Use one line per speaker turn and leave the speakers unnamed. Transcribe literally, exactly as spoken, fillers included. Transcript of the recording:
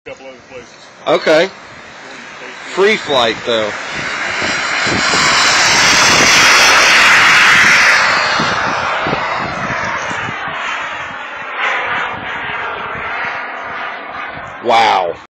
couple other places.
Okay. Free flight though. Wow.